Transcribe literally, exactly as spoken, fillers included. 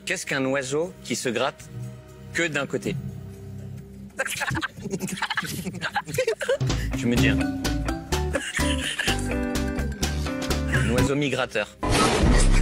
Qu'est-ce qu'un oiseau qui se gratte que d'un côté? Je me dis. Un oiseau migrateur.